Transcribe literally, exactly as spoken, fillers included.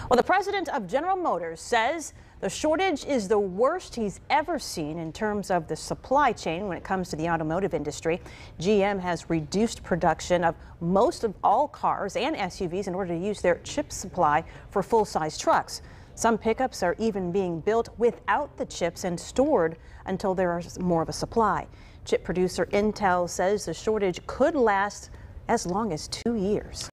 Well, the president of General Motors says the shortage is the worst he's ever seen in terms of the supply chain when it comes to the automotive industry. G M has reduced production of most of all cars and S U Vs in order to use their chip supply for full-size trucks. Some pickups are even being built without the chips and stored until there is more of a supply. Chip producer Intel says the shortage could last as long as two years.